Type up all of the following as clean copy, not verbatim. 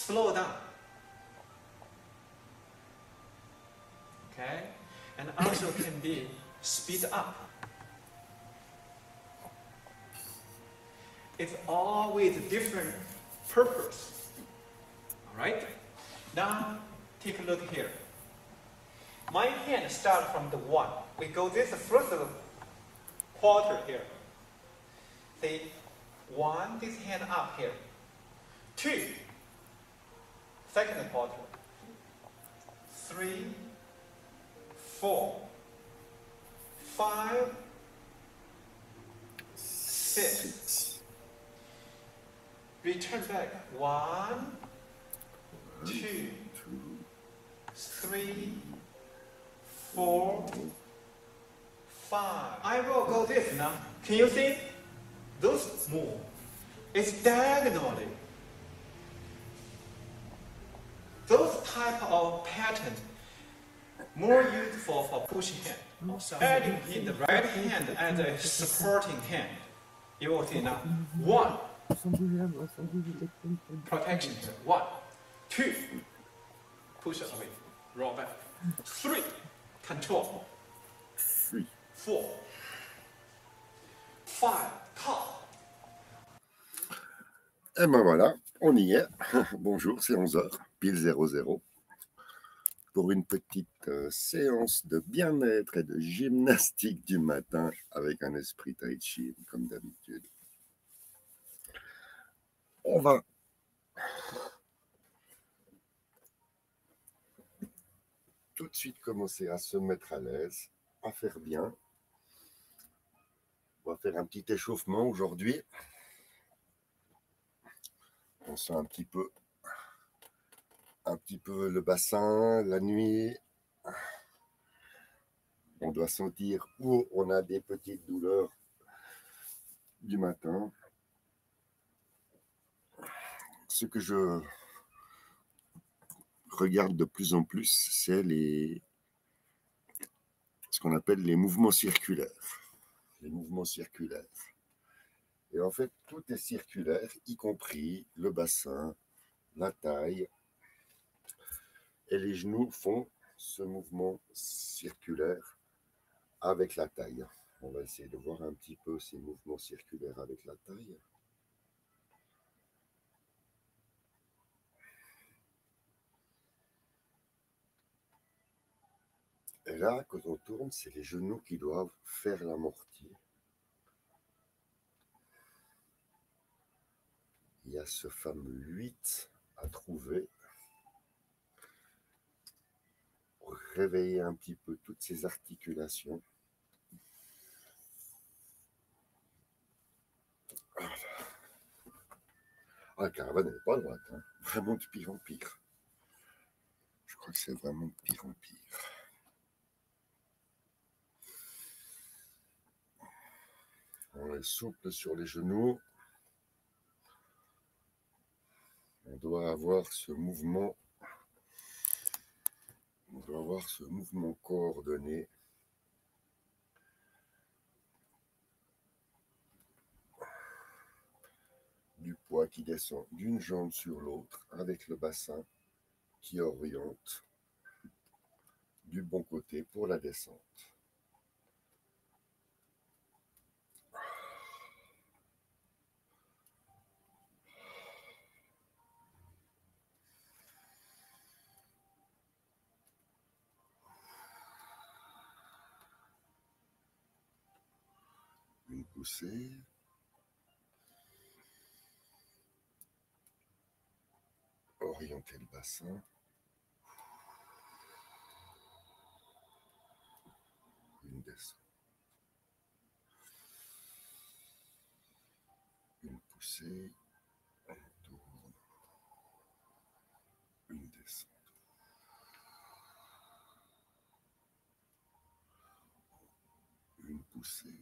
slow down. Okay? And also can be speed up. It's all with different purpose. All right? Now, take a look here. My hand starts from the 1. We go this first quarter here. See, 1, this hand up here. 2, second quarter. 3, 4, 5, 6. Return back. 1, 2, 3, 4, 5. I will go this now. Can you see? Those move. It's diagonally. Those type of pattern more useful for pushing hand. Adding in the right hand as a supporting hand. You will see now. 1. Protection. 1. 2. Push away. Roll back. 3. Control. 4. 5. Top. Et ben voilà, on y est. Bonjour, c'est 11h, pile 00. Pour une petite séance de bien-être et de gymnastique du matin avec un esprit tai chi, comme d'habitude. On va tout de suite commencer à se mettre à l'aise, à faire bien. On va faire un petit échauffement aujourd'hui. On sent un petit peu le bassin, la nuit. On doit sentir où on a des petites douleurs du matin. Ce que je regarde de plus en plus, c'est ce qu'on appelle les mouvements circulaires. Les mouvements circulaires. Et en fait, tout est circulaire, y compris le bassin, la taille. Et les genoux font ce mouvement circulaire avec la taille. On va essayer de voir un petit peu ces mouvements circulaires avec la taille. Et là, quand on tourne, c'est les genoux qui doivent faire l'amorti. Il y a ce fameux 8 à trouver pour réveiller un petit peu toutes ces articulations. Ah, la caravane n'est pas droite, hein. Vraiment de pire en pire. Je crois que c'est vraiment de pire en pire. On est souple sur les genoux. On doit avoir ce mouvement. On doit avoir ce mouvement coordonné. Du poids qui descend d'une jambe sur l'autre avec le bassin qui oriente du bon côté pour la descente. Une poussée. Orienter le bassin. Une descente. Une poussée. On tourne. Une descente. Une poussée.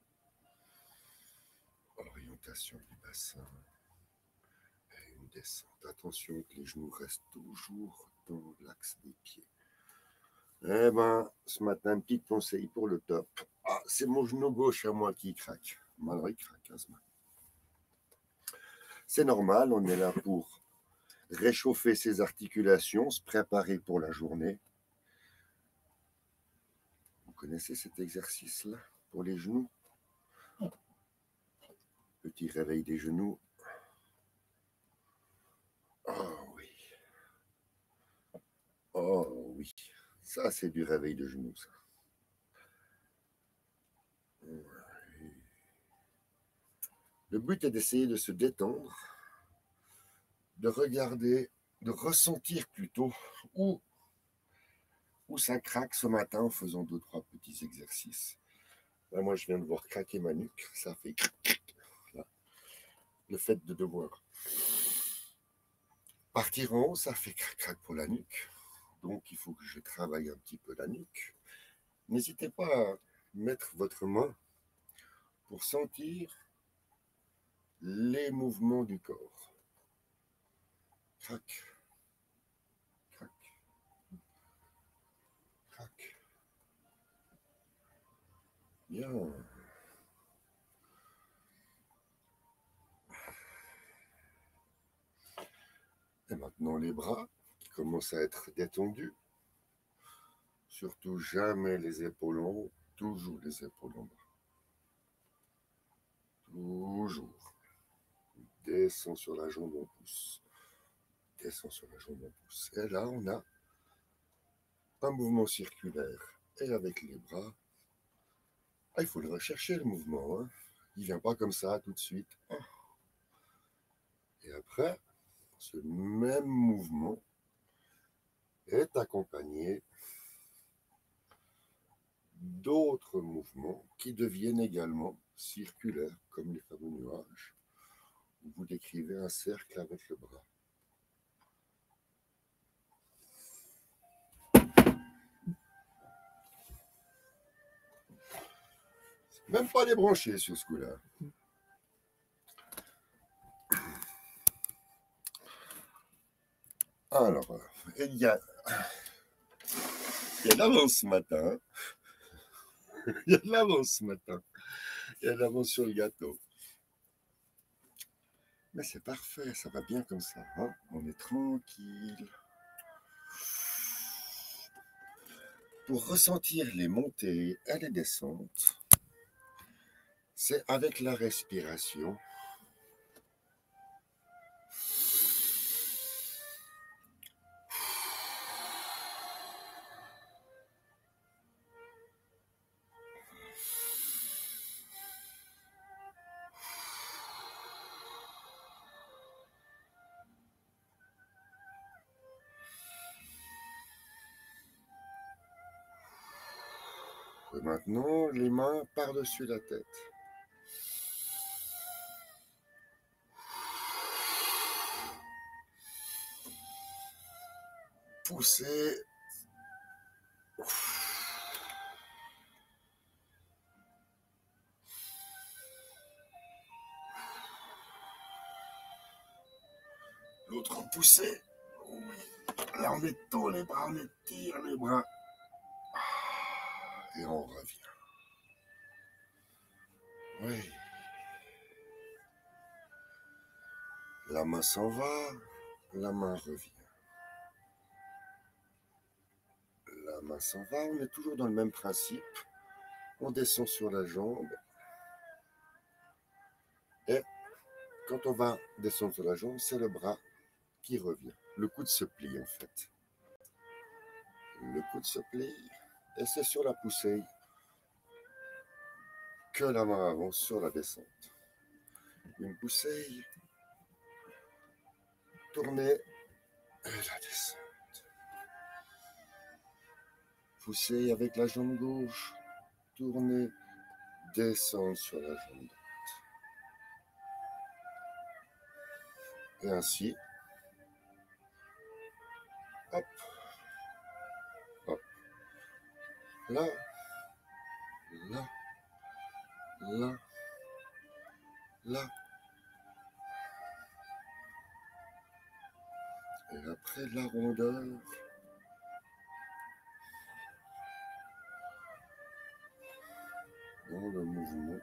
Orientation du bassin. Et une descente. Attention que les genoux restent toujours dans l'axe des pieds. Eh ben, ce matin, un petit conseil pour le top. Ah, c'est mon genou gauche à moi qui craque. Malgré il craque, ce matin. C'est normal, on est là pour réchauffer ses articulations, se préparer pour la journée. Vous connaissez cet exercice-là pour les genoux? Petit réveil des genoux. Oh oui. Oh oui. Ça, c'est du réveil de genoux, ça. Le but est d'essayer de se détendre, de regarder, de ressentir plutôt où ça craque ce matin en faisant 2-3 petits exercices. Là, moi, je viens de voir craquer ma nuque. Ça fait là. Le fait de devoir partir en haut, ça fait crac-crac pour la nuque. Donc, il faut que je travaille un petit peu la nuque. N'hésitez pas à mettre votre main pour sentir les mouvements du corps. Crac, crac, crac. Bien. Et maintenant les bras qui commencent à être détendus. Surtout jamais les épaules en haut, toujours les épaules en bas. Toujours. Descends sur la jambe, on pousse. Descends sur la jambe, on pousse. Et là, on a un mouvement circulaire. Et avec les bras, il faut le rechercher, le mouvement. Hein. Il ne vient pas comme ça tout de suite. Et après, ce même mouvement est accompagné d'autres mouvements qui deviennent également circulaires, comme les fameux nuages, où vous décrivez un cercle avec le bras. Même pas débranché sur ce coup-là. Alors, il y a de l'avance ce matin. Il y a de l'avance ce matin. Il y a de l'avance sur le gâteau. Mais c'est parfait, ça va bien comme ça. Hein, on est tranquille. Pour ressentir les montées et les descentes, c'est avec la respiration. Et maintenant, les mains par-dessus la tête. Poussez. L'autre poussez. Là, on étend les bras, on étire les bras. Et on revient. Oui. La main s'en va, la main revient. La main s'en va, on est toujours dans le même principe. On descend sur la jambe. Et quand on va descendre sur la jambe, c'est le bras qui revient. Le coude se plie en fait. Le coude se plie et c'est sur la poussée que la main avance sur la descente. Une poussée, tournez et la descente. Poussée avec la jambe gauche, tournez, descendre sur la jambe droite. Et ainsi, hop, hop, là, là, là, là. Et après la rondeur, dans le mouvement.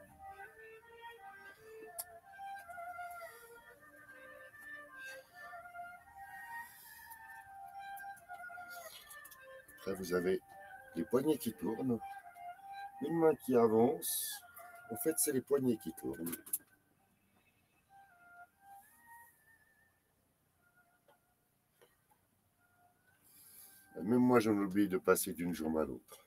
Après, vous avez les poignets qui tournent, une main qui avance. En fait, c'est les poignets qui tournent. Même moi, j'en oublie de passer d'une jambe à l'autre.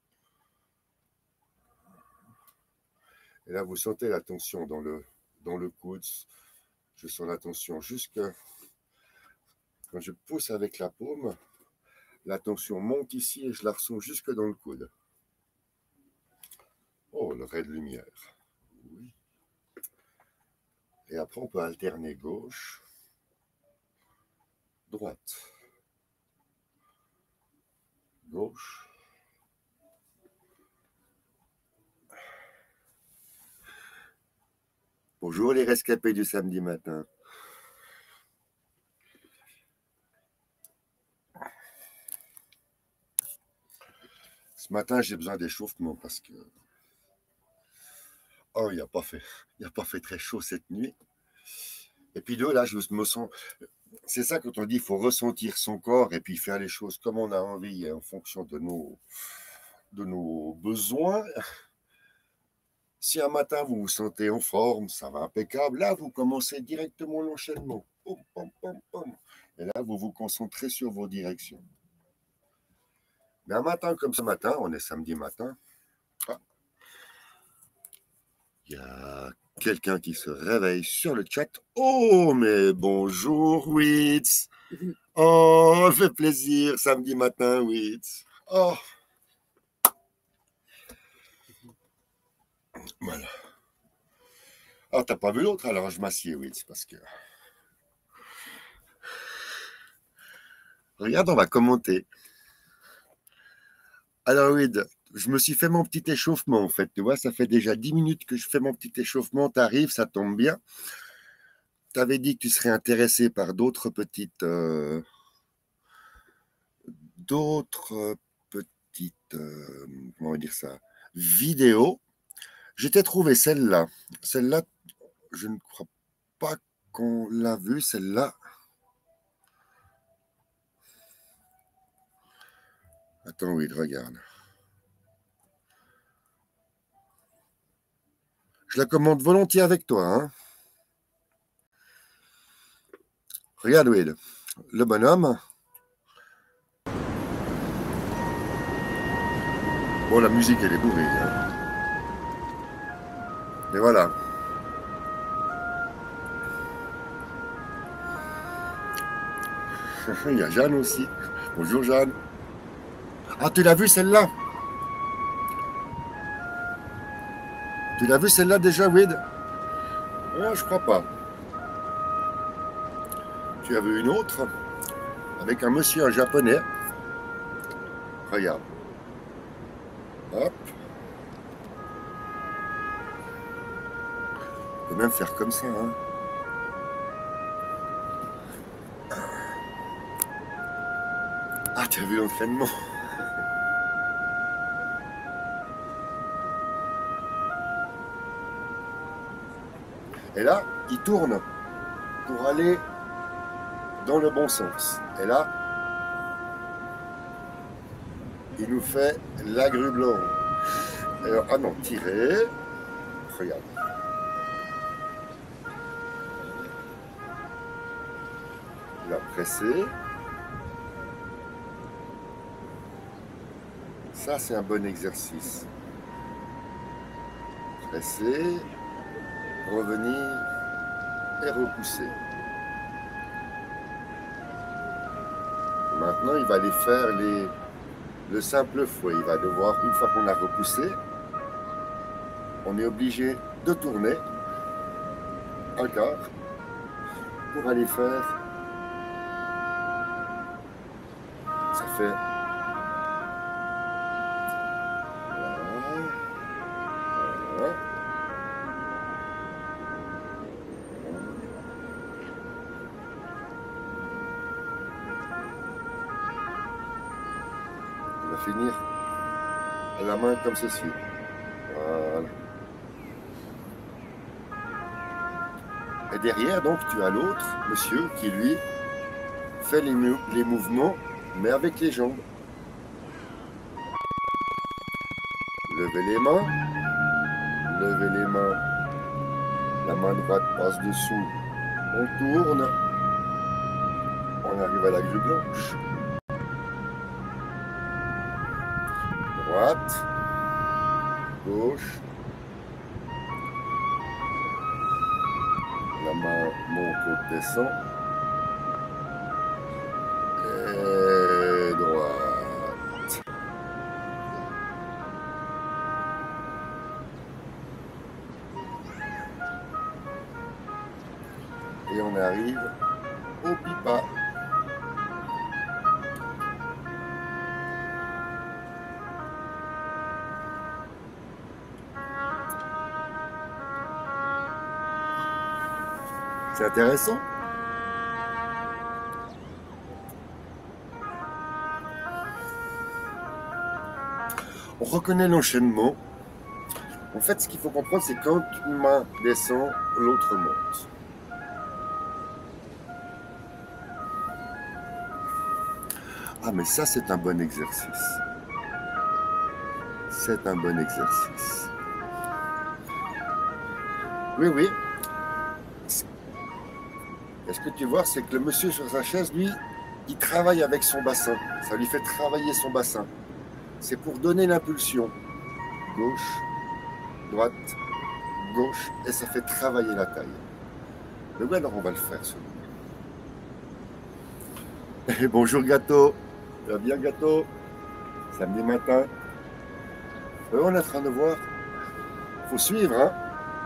Et là, vous sentez la tension dans le coude. Je sens la tension jusque quand je pousse avec la paume. La tension monte ici et je la ressens jusque dans le coude. Oh, le ray de lumière. Oui. Et après, on peut alterner gauche, droite, gauche. Bonjour les rescapés du samedi matin. Ce matin, j'ai besoin d'échauffement parce que oh, il n'a pas fait très chaud cette nuit. Et puis là, je me sens. C'est ça quand on dit qu'il faut ressentir son corps et puis faire les choses comme on a envie et en fonction de nos besoins. Si un matin vous vous sentez en forme, ça va impeccable. Là, vous commencez directement l'enchaînement. Pom, pom, pom, pom. Et là, vous vous concentrez sur vos directions. Mais un matin comme ce matin, on est samedi matin. Ah, il y a quelqu'un qui se réveille sur le chat. Oh, mais bonjour, Witz. Oh, ça fait plaisir, samedi matin, Witz. Oh. Voilà. Ah, t'as pas vu l'autre, alors je m'assieds, Witz, parce que... Regarde, on va commenter. Alors, Wid, je me suis fait mon petit échauffement, en fait. Tu vois, ça fait déjà 10 minutes que je fais mon petit échauffement. T'arrives, ça tombe bien. T'avais dit que tu serais intéressé par d'autres petites... comment on va dire ça, vidéos. Je t'ai trouvé celle-là. Celle-là, je ne crois pas qu'on l'a vue, celle-là. Attends, oui, regarde. Je la commande volontiers avec toi. Hein. Regarde, Will, le bonhomme. Bon, la musique, elle est bourrée. Hein. Et voilà. Il y a Jeanne aussi. Bonjour, Jeanne. Ah, tu l'as vue, celle-là? Tu l'as vue, celle-là, déjà, Wid? Ah, je crois pas. Tu as vu une autre avec un monsieur, un japonais. Regarde. Hop. On peut même faire comme ça. Hein. Ah, tu as vu l'entraînement? Et là, il tourne pour aller dans le bon sens. Et là, il nous fait la grue blanche. Alors, ah non, tirer. Regarde. La presser. Ça, c'est un bon exercice. Presser, revenir et repousser. Maintenant, il va aller faire le simple fouet. Il va devoir, une fois qu'on a repoussé, on est obligé de tourner un quart pour aller faire. Ça fait. Voilà. On va finir à la main comme ceci. Voilà. Et derrière, donc, tu as l'autre monsieur qui, lui, fait les mouvements, mais avec les jambes. Levez les mains. Levez les mains. La main droite passe dessous. On tourne. On arrive à la grue blanche. Droite. Gauche. La main monte, l'autre descend. Et droite. Et on arrive au pipa. C'est intéressant. On reconnaît l'enchaînement. En fait, ce qu'il faut comprendre, c'est quand une main descend, l'autre monte. Ah, mais ça, c'est un bon exercice. C'est un bon exercice. Oui, oui. Et ce que tu vois, c'est que le monsieur sur sa chaise, lui, il travaille avec son bassin. Ça lui fait travailler son bassin. C'est pour donner l'impulsion. Gauche, droite, gauche, et ça fait travailler la taille. Mais oui, alors on va le faire, celui-là. Et bonjour, Gâteau. Ça va bien, Gâteau? Samedi matin. On est en train de voir. Il faut suivre, hein.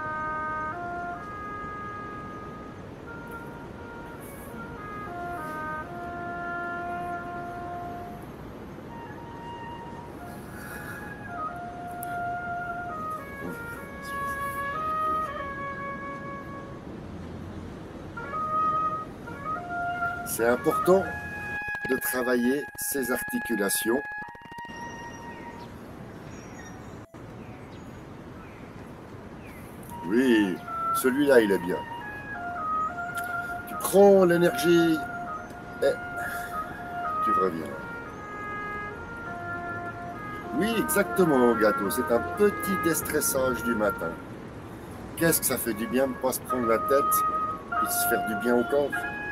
C'est important de travailler ses articulations. Oui, celui-là, il est bien. Tu prends l'énergie et tu reviens. Oui, exactement, Gâteau. C'est un petit déstressage du matin. Qu'est-ce que ça fait du bien de ne pas se prendre la tête et de se faire du bien au corps?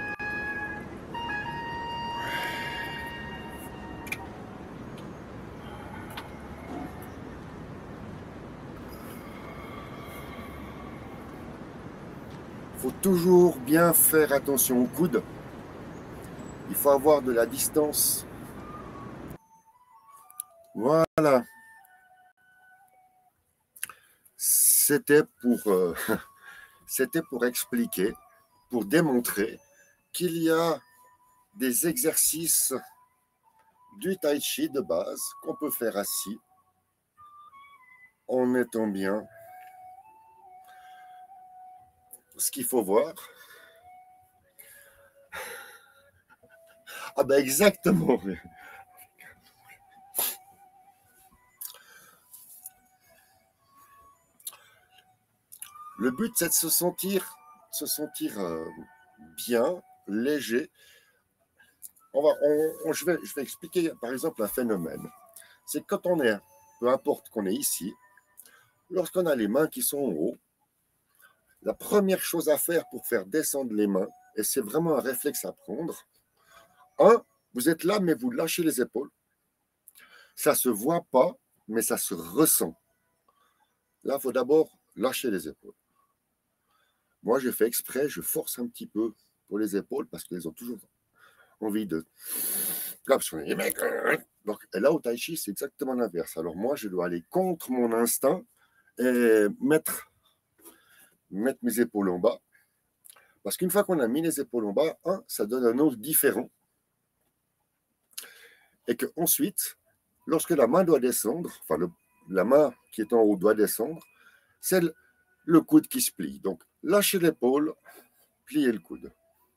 Il faut toujours bien faire attention au coude. Il faut avoir de la distance. Voilà. C'était pour expliquer, pour démontrer qu'il y a des exercices du tai chi de base qu'on peut faire assis en étant bien. Ce qu'il faut voir. Ah ben exactement. Le but, c'est de se sentir bien, léger. Je vais expliquer par exemple un phénomène. C'est que quand on est, peu importe qu'on est ici, lorsqu'on a les mains qui sont en haut, la première chose à faire pour faire descendre les mains, et c'est vraiment un réflexe à prendre, vous êtes là, mais vous lâchez les épaules. Ça ne se voit pas, mais ça se ressent. Là, il faut d'abord lâcher les épaules. Moi, j'ai fait exprès, je force un petit peu pour les épaules parce qu'elles ont toujours envie de... Donc, et là, au tai chi, c'est exactement l'inverse. Alors moi, je dois aller contre mon instinct et mettre mes épaules en bas. Parce qu'une fois qu'on a mis les épaules en bas, ça donne un angle différent. Et qu'ensuite, lorsque la main doit descendre, enfin la main qui est en haut doit descendre, c'est le coude qui se plie. Donc, lâchez l'épaule, pliez le coude.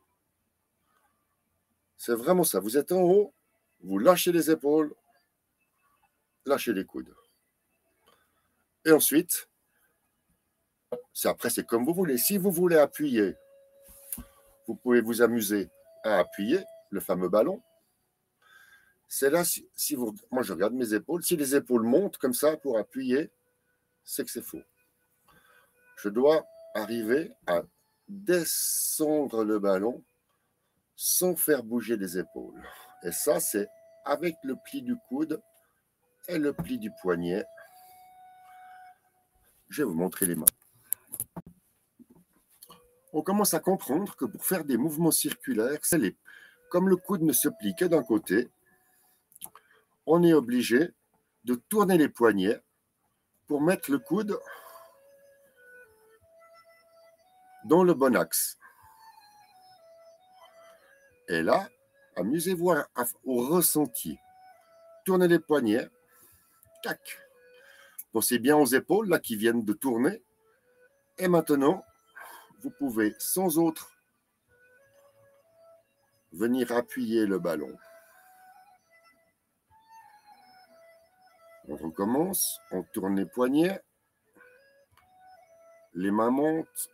C'est vraiment ça. Vous êtes en haut, vous lâchez les épaules, lâchez les coudes. Et ensuite, après, c'est comme vous voulez. Si vous voulez appuyer, vous pouvez vous amuser à appuyer le fameux ballon. C'est là, moi je regarde mes épaules, si les épaules montent comme ça pour appuyer, c'est que c'est faux. Je dois arriver à descendre le ballon sans faire bouger les épaules. Et ça, c'est avec le pli du coude et le pli du poignet. Je vais vous montrer les mains. On commence à comprendre que pour faire des mouvements circulaires, comme le coude ne se plie que d'un côté, on est obligé de tourner les poignets pour mettre le coude dans le bon axe. Et là, amusez-vous au ressenti. Tournez les poignets. Tac. Pensez bien aux épaules là qui viennent de tourner. Et maintenant, vous pouvez sans autre venir appuyer le ballon. On recommence, on tourne les poignets, les mains montent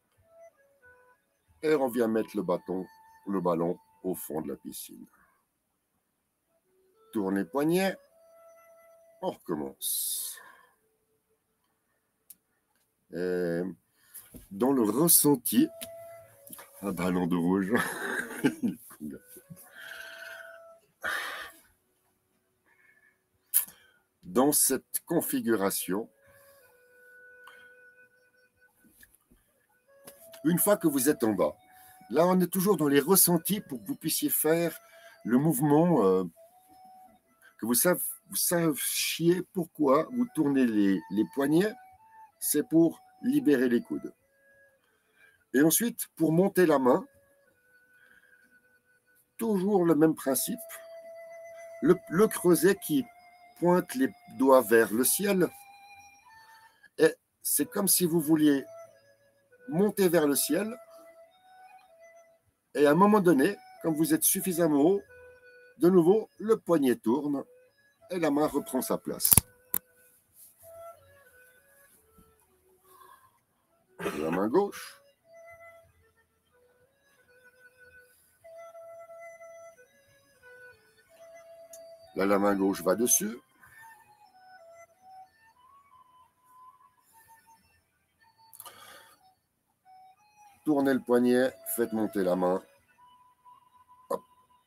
et on vient mettre le ballon au fond de la piscine. Tourne les poignets, on recommence. Et dans le ressenti, un ballon de rouge. Dans cette configuration, une fois que vous êtes en bas, là on est toujours dans les ressentis pour que vous puissiez faire le mouvement, que vous sachiez pourquoi vous tournez les poignets, c'est pour libérer les coudes. Et ensuite, pour monter la main, toujours le même principe, le creuset qui pointe les doigts vers le ciel. Et c'est comme si vous vouliez monter vers le ciel. Et à un moment donné, quand vous êtes suffisamment haut, de nouveau, le poignet tourne et la main reprend sa place. La main gauche. Là, la main gauche va dessus. Tournez le poignet, faites monter la main. Hop.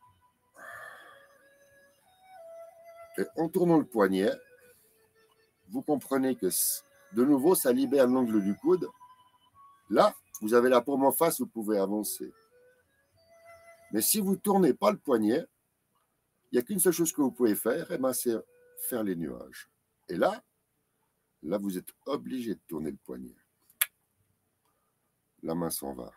Et en tournant le poignet, vous comprenez que, de nouveau, ça libère l'angle du coude. Là, vous avez la paume en face, vous pouvez avancer. Mais si vous ne tournez pas le poignet, il n'y a qu'une seule chose que vous pouvez faire, et ben c'est faire les nuages. Et là, vous êtes obligé de tourner le poignet. La main s'en va.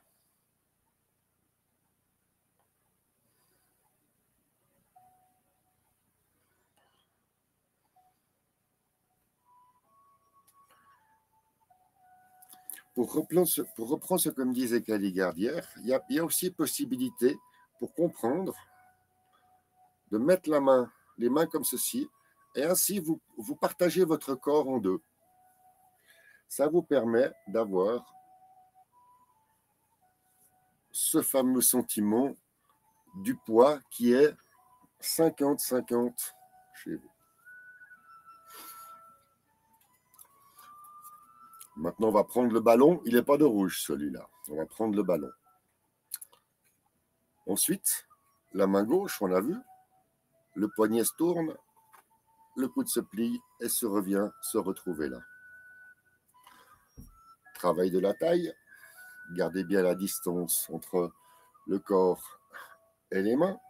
Pour reprendre ce que me disait Caligard hier, il y a aussi possibilité, pour comprendre, de mettre les mains comme ceci, et ainsi vous partagez votre corps en deux. Ça vous permet d'avoir ce fameux sentiment du poids qui est 50-50 chez vous. Maintenant, on va prendre le ballon. Il n'est pas de rouge, celui-là. On va prendre le ballon. Ensuite, la main gauche, on a vu, le poignet se tourne, le coude se plie et revient se retrouver là. Travail de la taille. Gardez bien la distance entre le corps et les mains.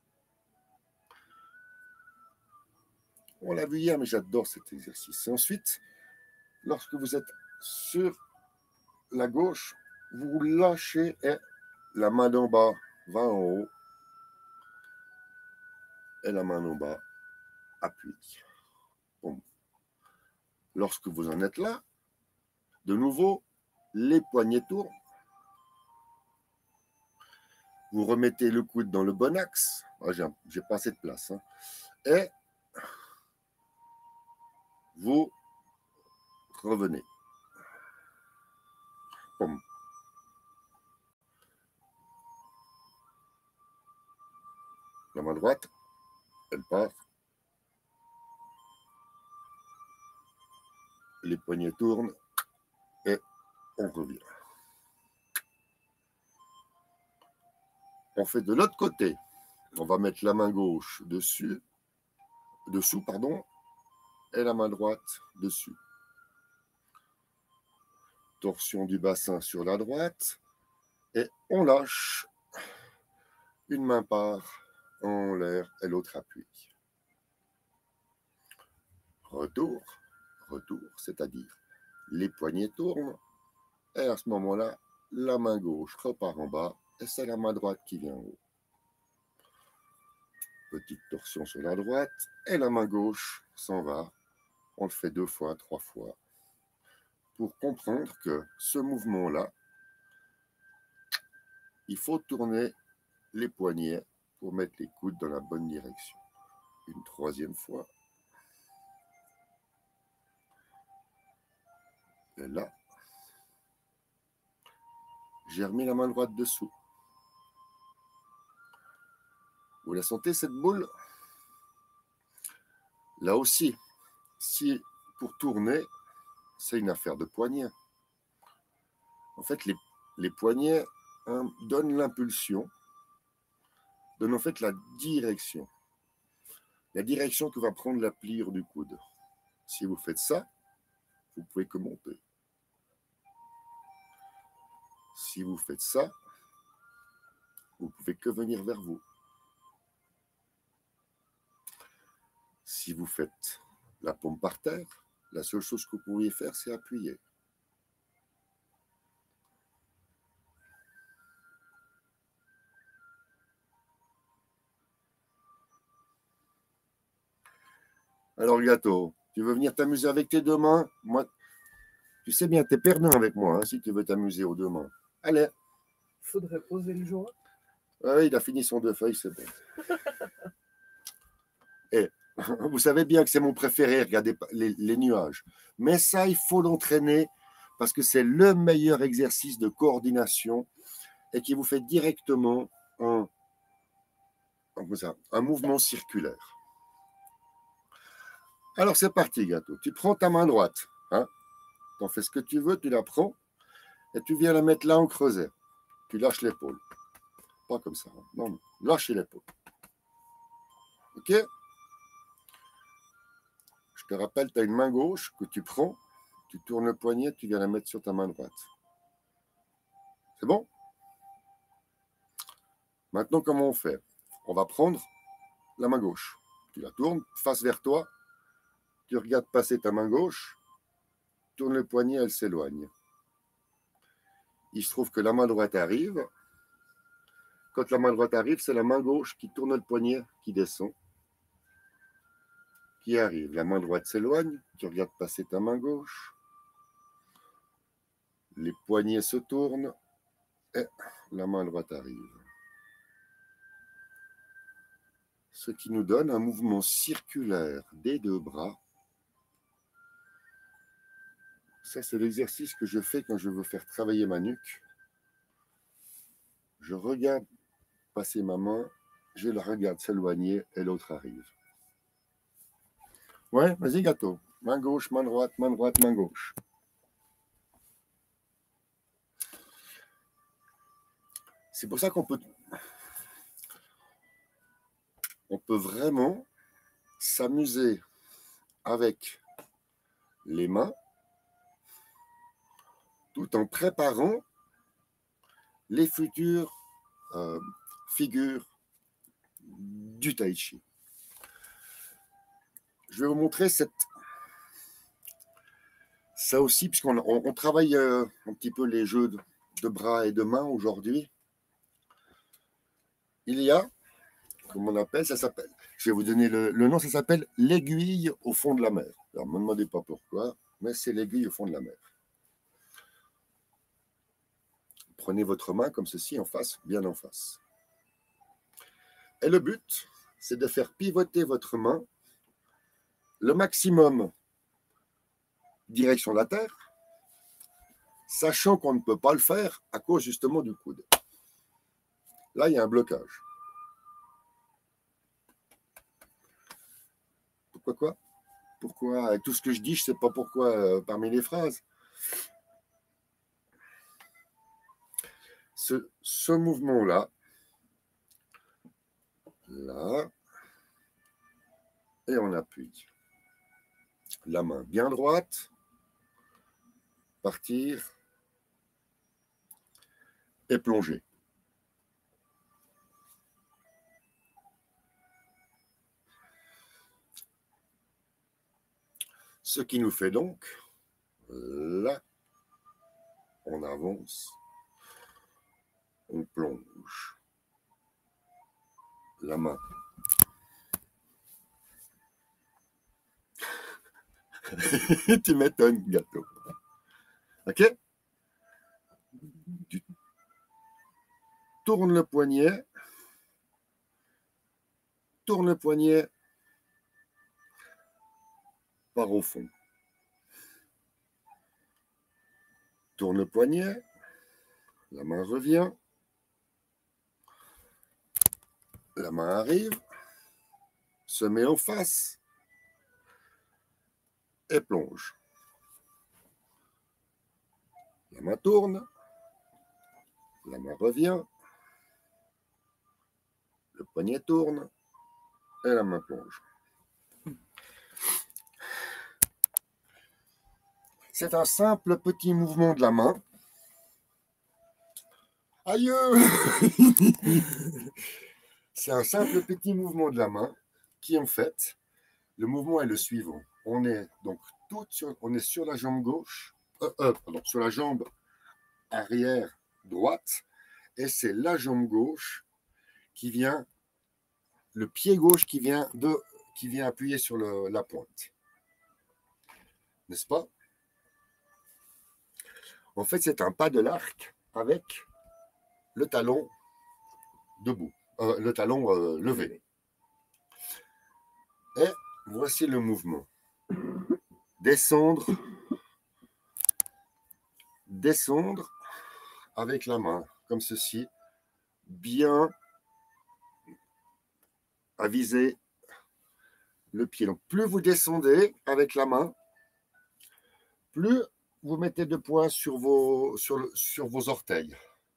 On l'a vu hier, mais j'adore cet exercice. Et ensuite, lorsque vous êtes sur la gauche, vous lâchez et la main d'en bas va en haut et la main d'en bas appuie. Bon. Lorsque vous en êtes là, de nouveau, les poignets tournent. Vous remettez le coude dans le bon axe. Oh, j'ai pas assez de place. Hein. Et vous revenez. Boum. La main droite. elle part. Les poignets tournent et on revient. On fait de l'autre côté. On va mettre la main gauche dessous, et la main droite dessus. Torsion du bassin sur la droite et on lâche. Une main part en l'air et l'autre appuie. Retour, c'est-à-dire les poignets tournent et à ce moment-là, la main gauche repart en bas et c'est la main droite qui vient en haut. Petite torsion sur la droite et la main gauche s'en va. On le fait 2 fois, 3 fois pour comprendre que ce mouvement-là, il faut tourner les poignets pour mettre les coudes dans la bonne direction. Une 3e fois. Et là, j'ai remis la main droite dessous. Vous la sentez cette boule? Là aussi, si pour tourner, c'est une affaire de poignets. En fait, les poignets donnent l'impulsion, donnent en fait la direction que va prendre la pliure du coude. Si vous faites ça, vous pouvez que monter. Si vous faites ça, vous pouvez que venir vers vous. Si vous faites la paume par terre, la seule chose que vous pourriez faire, c'est appuyer. Alors, Gâteau, tu veux venir t'amuser avec tes 2 mains? Moi, tu sais bien, t'es perdant avec moi, hein, si tu veux t'amuser aux 2 mains. Allez. Faudrait poser le joint. Oui, il a fini son 2 feuilles, c'est bon. Et vous savez bien que c'est mon préféré, regardez les nuages. Mais ça, il faut l'entraîner parce que c'est le meilleur exercice de coordination et qui vous fait directement un mouvement circulaire. Alors, c'est parti, Gâteau. Tu prends ta main droite. Hein, tu en fais ce que tu veux, tu la prends et tu viens la mettre là en creuset. Tu lâches l'épaule. Pas comme ça. Hein. Non, non. Lâchez l'épaule. OK? Je te rappelle, tu as une main gauche que tu prends, tu tournes le poignet, tu viens la mettre sur ta main droite. C'est bon? Maintenant, comment on fait? On va prendre la main gauche. Tu la tournes face vers toi, tu regardes passer ta main gauche, tourne le poignet, elle s'éloigne. Il se trouve que la main droite arrive. Quand la main droite arrive, c'est la main gauche qui tourne le poignet, qui descend, qui arrive. La main droite s'éloigne, tu regardes passer ta main gauche. Les poignets se tournent et la main droite arrive. Ce qui nous donne un mouvement circulaire des 2 bras. Ça, c'est l'exercice que je fais quand je veux faire travailler ma nuque. Je regarde passer ma main, je la regarde s'éloigner et l'autre arrive. Ouais, vas-y, Gâteau. Main gauche, main droite, main droite, main gauche. C'est pour ça qu'on peut vraiment s'amuser avec les mains tout en préparant les futures figures du tai chi. Je vais vous montrer ça aussi, puisqu'on travaille un petit peu les jeux de bras et de mains aujourd'hui. Il y a, comme on appelle, ça s'appelle, je vais vous donner le nom, ça s'appelle l'aiguille au fond de la mer. Alors, ne me demandez pas pourquoi, mais c'est l'aiguille au fond de la mer. Prenez votre main comme ceci, en face, bien en face. Et le but, c'est de faire pivoter votre main le maximum direction la terre, sachant qu'on ne peut pas le faire à cause justement du coude. Là, il y a un blocage. Pourquoi? Pourquoi? Avec tout ce que je dis, je ne sais pas pourquoi parmi les phrases. Ce mouvement-là, là, et on appuie. La main bien droite, partir et plonger. Ce qui nous fait donc, là, on avance, on plonge. La main. Tu m'étonnes, gâteau. Ok? Tu tournes le poignet. Tourne le poignet par au fond. Tourne le poignet. La main revient. La main arrive. Se met en face. Et plonge. La main tourne. La main revient. Le poignet tourne. Et la main plonge. C'est un simple petit mouvement de la main. Aïe! C'est un simple petit mouvement de la main qui, en fait, le mouvement est le suivant. On est donc on est sur la jambe gauche, pardon, sur la jambe arrière droite, et c'est la jambe gauche qui vient, le pied gauche qui vient appuyer sur la pointe. N'est-ce pas? En fait, c'est un pas de l'arc avec le talon debout, le talon levé. Et voici le mouvement. Descendre avec la main, comme ceci, bien aviser le pied. Donc, plus vous descendez avec la main, plus vous mettez de poids sur vos orteils.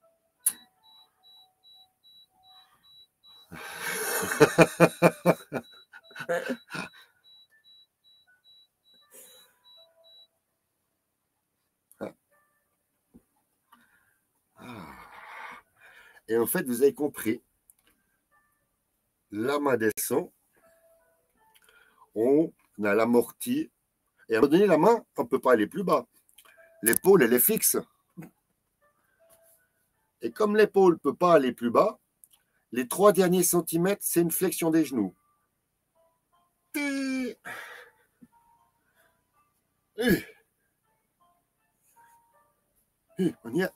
Et en fait, vous avez compris, la main descend, on a l'amorti, et à un moment donné, la main, on ne peut pas aller plus bas. L'épaule, elle est fixe. Et comme l'épaule ne peut pas aller plus bas, les 3 derniers centimètres, c'est une flexion des genoux. On y est.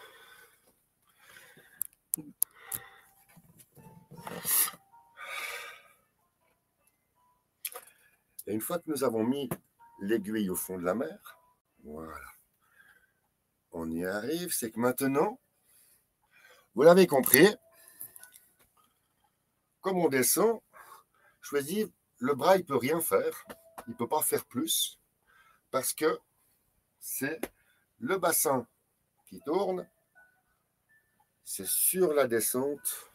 Et une fois que nous avons mis l'aiguille au fond de la mer, voilà, on y arrive, c'est que maintenant, vous l'avez compris, comme on descend, choisis, le bras, il ne peut rien faire, il ne peut pas faire plus, parce que c'est le bassin qui tourne, c'est sur la descente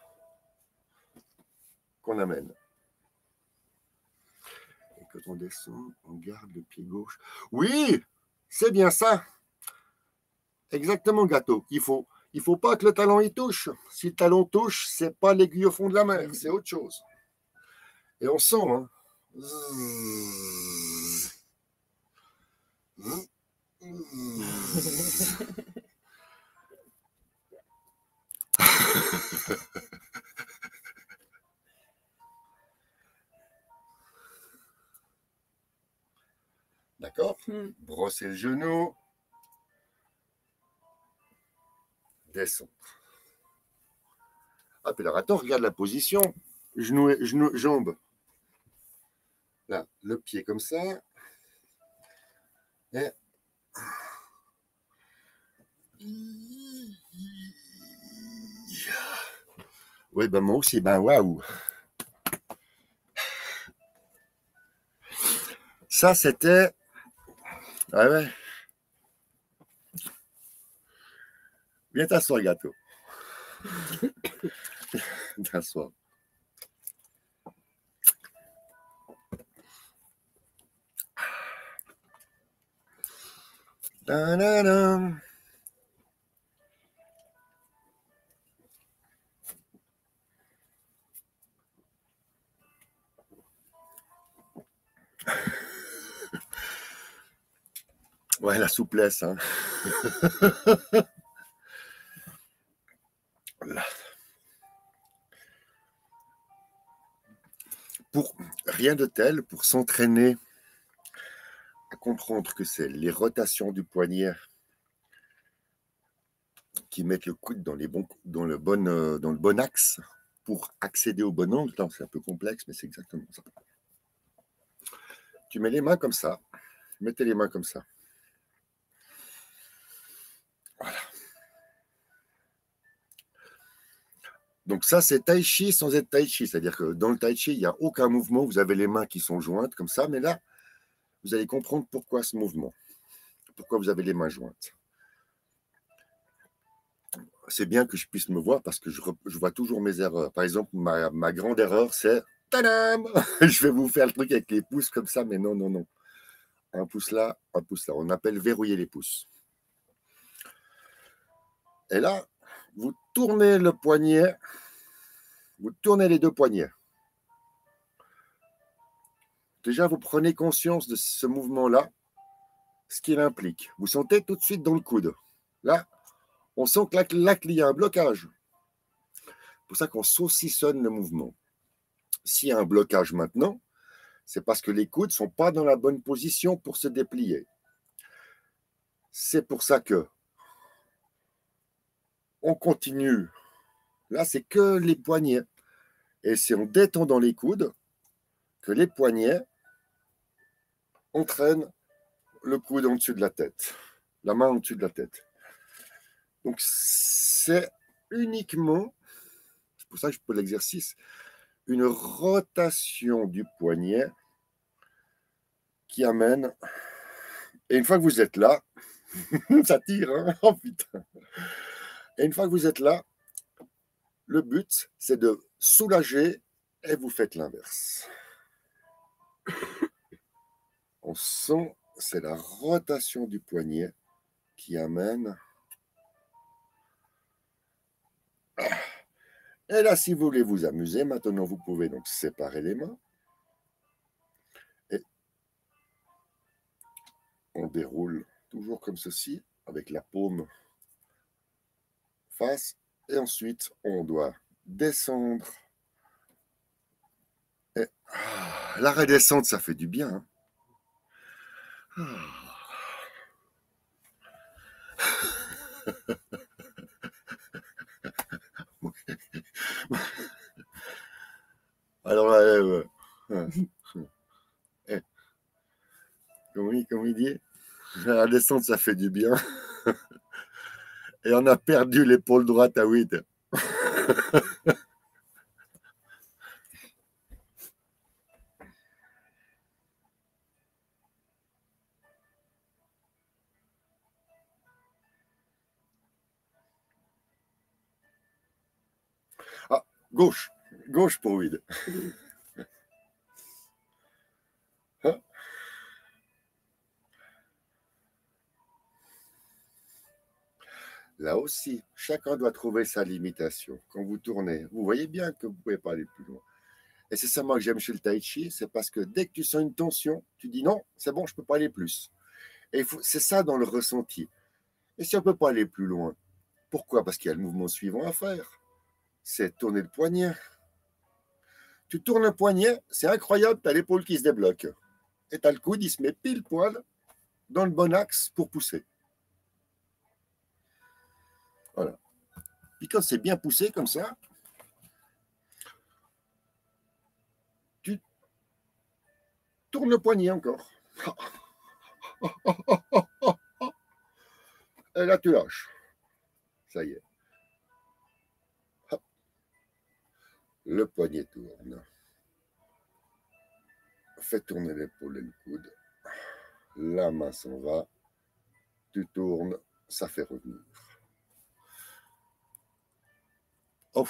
qu'on amène. Et quand on descend, on garde le pied gauche. Oui, c'est bien ça. Exactement, gâteau. Il faut pas que le talon y touche. Si le talon touche, c'est pas l'aiguille au fond de la mer, c'est autre chose. Et on sent, hein. D'accord? Brosser le genou. Descendre. Ah, puis alors attends, regarde la position. Genou, jambe. Là, le pied comme ça. Et... Oui, ben moi aussi, ben waouh. Ça, c'était... Ah ouais. Viens t'asseoir, gâteau. T'asseoir. Ta-da-da. Ouais, la souplesse. Hein. Pour rien de tel, pour s'entraîner à comprendre que c'est les rotations du poignet qui mettent le coude dans le bon axe pour accéder au bon angle. C'est un peu complexe, mais c'est exactement ça. Tu mets les mains comme ça. Mettez les mains comme ça. Voilà. Donc ça, c'est tai chi sans être tai chi. C'est-à-dire que dans le tai chi, il n'y a aucun mouvement. Vous avez les mains qui sont jointes comme ça. Mais là, vous allez comprendre pourquoi ce mouvement. Pourquoi vous avez les mains jointes. C'est bien que je puisse me voir parce que je vois toujours mes erreurs. Par exemple, ma grande erreur, c'est tadam. Je vais vous faire le truc avec les pouces comme ça, mais non, non, non. Un pouce là, un pouce là. On appelle verrouiller les pouces. Et là, vous tournez le poignet, vous tournez les deux poignets. Déjà, vous prenez conscience de ce mouvement-là, ce qu'il implique. Vous sentez tout de suite dans le coude. Là, on sent que là, il y a un blocage. C'est pour ça qu'on saucissonne le mouvement. S'il y a un blocage maintenant, c'est parce que les coudes ne sont pas dans la bonne position pour se déplier. C'est pour ça que on continue. Là, c'est que les poignets. Et c'est en détendant les coudes que les poignets entraînent le coude en dessus de la tête, la main en dessus de la tête. Donc, c'est uniquement, c'est pour ça que je peux l'exercice, une rotation du poignet qui amène. Et une fois que vous êtes là, ça tire, hein. Oh putain. Et une fois que vous êtes là, le but, c'est de soulager et vous faites l'inverse. On sent, c'est la rotation du poignet qui amène. Et là, si vous voulez vous amuser, maintenant vous pouvez donc séparer les mains. Et on déroule toujours comme ceci, avec la paume face. Et ensuite, on doit descendre. Et la redescente, ça fait du bien. Hein. Alors là, comme il dit, la descente, ça fait du bien. Et on a perdu l'épaule droite à 8. Ah, gauche. Gauche pour 8. Hein? Là aussi, chacun doit trouver sa limitation. Quand vous tournez, vous voyez bien que vous ne pouvez pas aller plus loin. Et c'est ça moi que j'aime chez le tai chi, c'est parce que dès que tu sens une tension, tu dis non, c'est bon, je ne peux pas aller plus. Et c'est ça dans le ressenti. Et si on ne peut pas aller plus loin, pourquoi? Parce qu'il y a le mouvement suivant à faire. C'est tourner le poignet. Tu tournes le poignet, c'est incroyable, tu as l'épaule qui se débloque. Et tu as le coude, il se met pile poil dans le bon axe pour pousser. Voilà. Puis quand c'est bien poussé comme ça, tu tournes le poignet encore. Et là, tu lâches. Ça y est. Hop. Le poignet tourne. Fais tourner l'épaule et le coude. la main s'en va, tu tournes, ça fait revenir. Oh.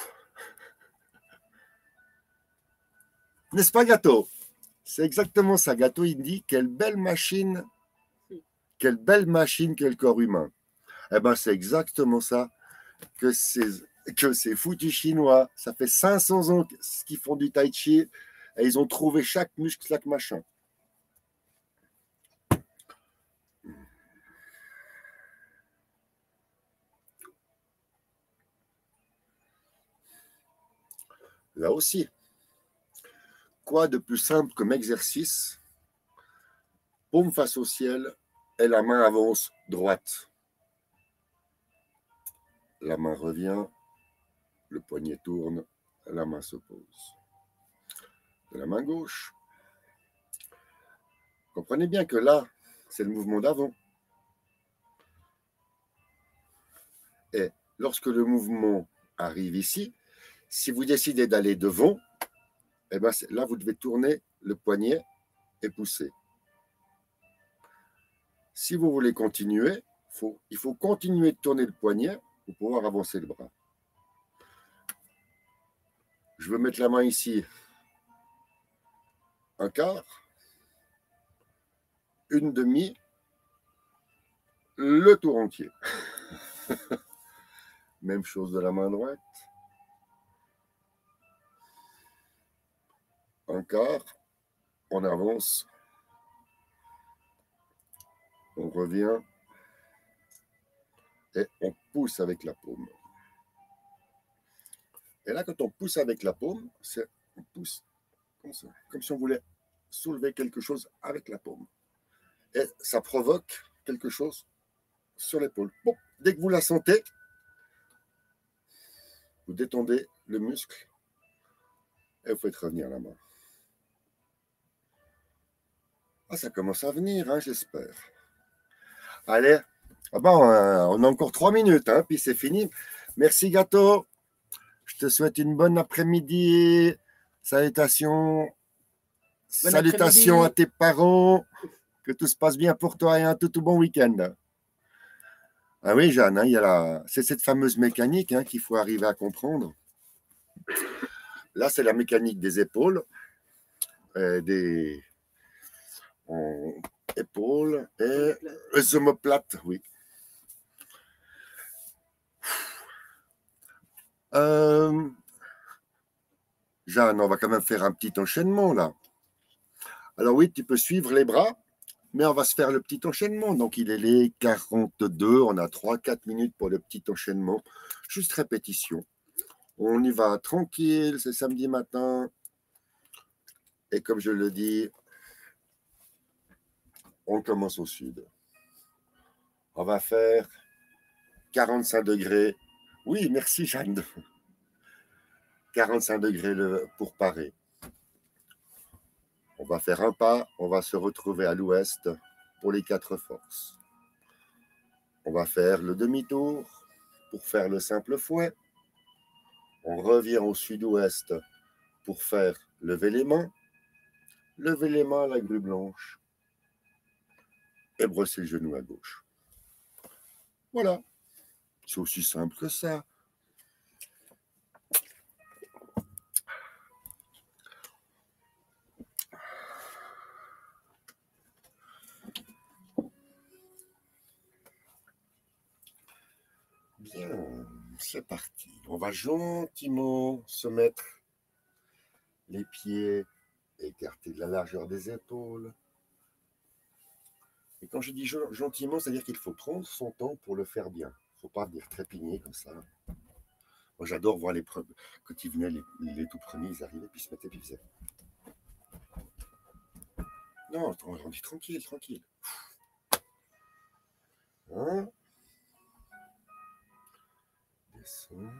N'est-ce pas, Gâteau? C'est exactement ça. Gâteau, il dit quelle belle machine que le corps humain. Eh bien, c'est exactement ça que ces foutus Chinois, ça fait 500 ans qu'ils font du tai chi et ils ont trouvé chaque muscle, chaque machin. Là aussi, quoi de plus simple comme exercice? Paume face au ciel et la main avance droite. La main revient, le poignet tourne, la main se pose. De la main gauche. Comprenez bien que là, c'est le mouvement d'avant. Et lorsque le mouvement arrive ici, si vous décidez d'aller devant, eh ben là, vous devez tourner le poignet et pousser. Si vous voulez continuer, il faut continuer de tourner le poignet pour pouvoir avancer le bras. Je veux mettre la main ici, un quart, une demi, le tour entier. Même chose de la main droite. Un quart, on avance, on revient et on pousse avec la paume. Et là, quand on pousse avec la paume, on pousse comme ça, comme si on voulait soulever quelque chose avec la paume. Et ça provoque quelque chose sur l'épaule. Bon, dès que vous la sentez, vous détendez le muscle et vous faites revenir la main. Ah, ça commence à venir, hein, j'espère. Allez, ah ben, on a encore 3 minutes, hein, puis c'est fini. Merci, Gâteau. Je te souhaite une bonne après-midi. Salutations. Salutations à tes parents. Que tout se passe bien pour toi et un tout bon week-end. Ah oui, Jeanne, hein, c'est cette fameuse mécanique hein, qu'il faut arriver à comprendre. Là, c'est la mécanique des épaules, des épaules et les omoplates, oui. Jeanne, on va quand même faire un petit enchaînement là. Alors oui, tu peux suivre les bras, mais on va se faire le petit enchaînement. Donc il est les 42, on a 3-4 minutes pour le petit enchaînement. Juste répétition. On y va tranquille, c'est samedi matin. Et comme je le dis, on commence au sud. On va faire 45 degrés. Oui, merci Jeanne. 45 degrés pour parer. On va faire un pas, on va se retrouver à l'ouest pour les 4 forces. On va faire le demi-tour pour faire le simple fouet. On revient au sud-ouest pour faire lever les mains à la grue blanche et brosser le genou à gauche. Voilà, c'est aussi simple que ça. Bien, c'est parti. On va gentiment se mettre les pieds écartés de la largeur des épaules. Et quand je dis gentiment, c'est-à-dire qu'il faut prendre son temps pour le faire bien. Il ne faut pas venir trépigner comme ça. Moi, j'adore voir les premiers. Quand ils venaient, les tout premiers, ils arrivaient, puis ils se mettaient, puis ils faisaient. Non, on dit tranquille, tranquille. Hein? Descend.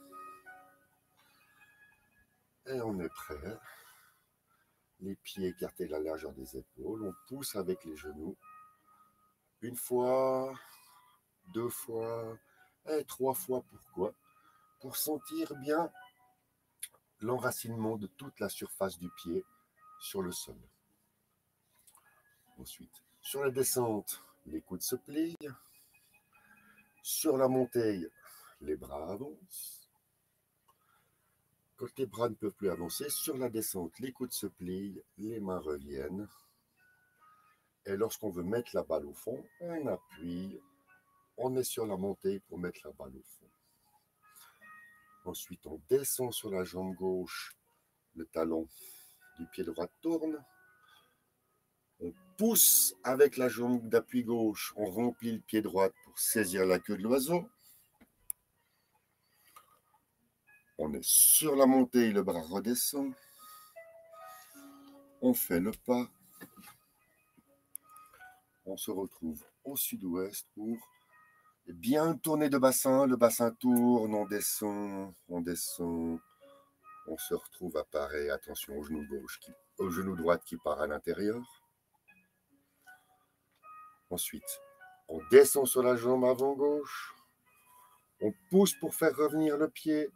Et on est prêt. Les pieds écartés de la largeur des épaules. On pousse avec les genoux. Une fois, 2 fois, et 3 fois. Pourquoi? Pour sentir bien l'enracinement de toute la surface du pied sur le sol. Ensuite, Sur la descente, les coudes se plient. Sur la montée, les bras avancent. Quand les bras ne peuvent plus avancer, sur la descente, les coudes se plient, les mains reviennent. Et lorsqu'on veut mettre la balle au fond, on appuie, on est sur la montée pour mettre la balle au fond. Ensuite, on descend sur la jambe gauche, le talon du pied droit tourne. On pousse avec la jambe d'appui gauche, on remplit le pied droit pour saisir la queue de l'oiseau. On est sur la montée, le bras redescend. On fait le pas. On se retrouve au sud-ouest pour bien tourner de bassin. Le bassin tourne, on descend, on descend. On se retrouve à parer, attention au genou gauche, au genou droit qui part à l'intérieur. Ensuite, on descend sur la jambe avant gauche. On pousse pour faire revenir le pied.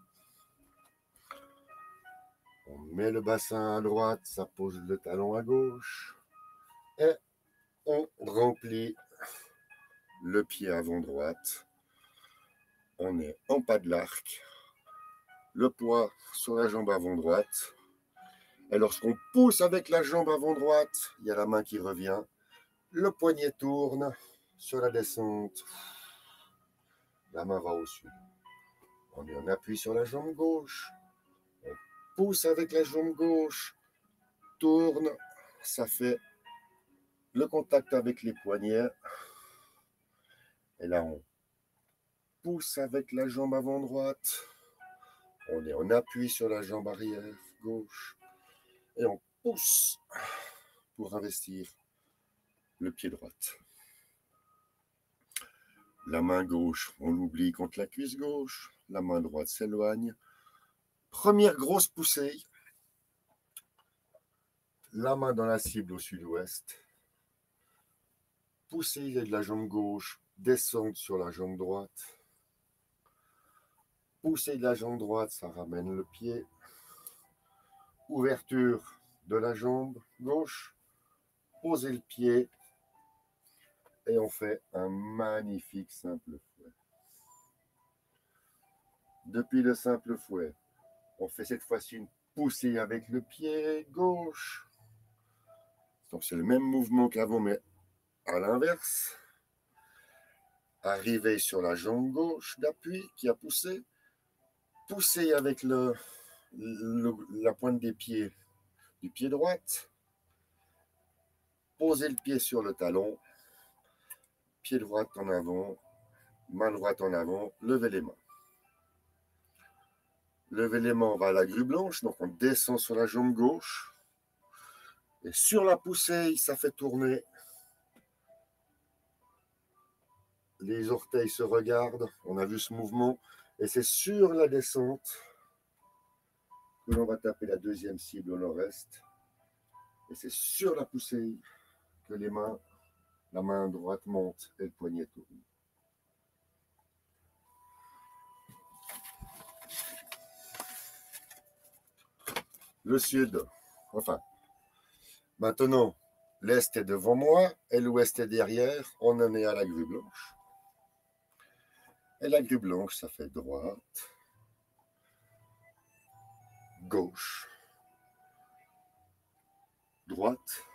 On met le bassin à droite, ça pose le talon à gauche. Et on remplit le pied avant droite. On est en pas de l'arc. Le poids sur la jambe avant droite. Et lorsqu'on pousse avec la jambe avant droite, il y a la main qui revient. Le poignet tourne sur la descente. La main va au sud. On est en appui sur la jambe gauche. On pousse avec la jambe gauche. Tourne. Ça fait le contact avec les poignets. Et là, on pousse avec la jambe avant droite. On est en appui sur la jambe arrière gauche. Et on pousse pour investir le pied droit. La main gauche, on l'oublie contre la cuisse gauche. La main droite s'éloigne. Première grosse poussée. La main dans la cible au sud-ouest. Poussée de la jambe gauche, descendre sur la jambe droite. Poussée de la jambe droite, ça ramène le pied. Ouverture de la jambe gauche. Posez le pied. Et on fait un magnifique simple fouet. Depuis le simple fouet, on fait cette fois-ci une poussée avec le pied gauche. Donc c'est le même mouvement qu'avant, mais à l'inverse. Arriver sur la jambe gauche d'appui qui a poussé. Pousser avec la pointe des pieds du pied droit. Poser le pied sur le talon. Pied droit en avant. Main droite en avant. Levez les mains. Levez les mains, on va à la grue blanche. Donc on descend sur la jambe gauche. Et sur la poussée, ça fait tourner. Les orteils se regardent. On a vu ce mouvement. Et c'est sur la descente que l'on va taper la deuxième cible au nord-est. Et c'est sur la poussée que la main droite monte et le poignet tourne. Le sud, enfin, maintenant, l'est est devant moi et l'ouest est derrière. On en est à la grue blanche. Et la grue blanche, ça fait droite, gauche, droite.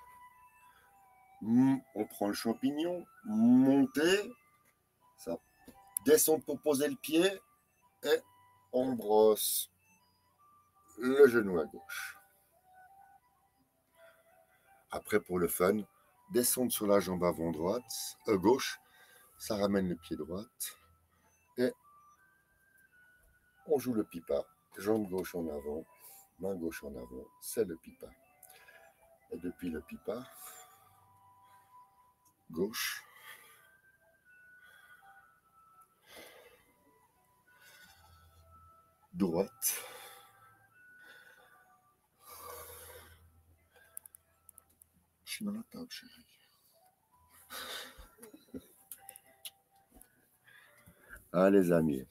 On prend le champignon, monter, ça descend pour poser le pied et on brosse le genou à gauche. Après, pour le fun, descendre sur la jambe avant gauche, ça ramène le pied droit et on joue le pipa. Jambe gauche en avant, main gauche en avant, c'est le pipa. Et depuis le pipa, gauche, droite, je suis dans la table, chérie. Ah, les amis.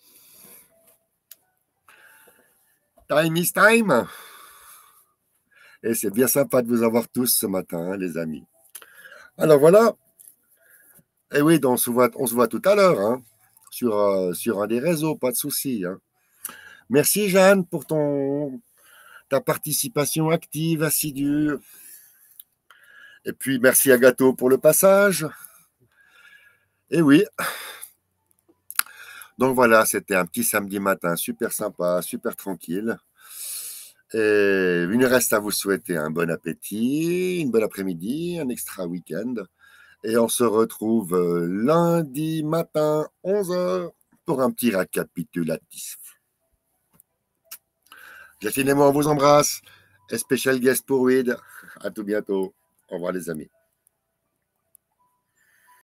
Time is time. Et c'est bien sympa de vous avoir tous ce matin, hein, les amis. Alors voilà, Et oui, donc on se voit tout à l'heure, hein, sur un des réseaux, pas de souci. Hein. Merci Jeanne pour ta participation active, assidue. Et puis merci à Gâteau pour le passage. Et oui. Donc voilà, c'était un petit samedi matin super sympa, super tranquille. Et il nous reste à vous souhaiter un bon appétit, une bonne après-midi, un extra week-end. Et on se retrouve lundi matin, 11h, pour un petit récapitulatif. Jacqueline et moi, on vous embrasse. Et special guest pour Weed. À tout bientôt. Au revoir les amis.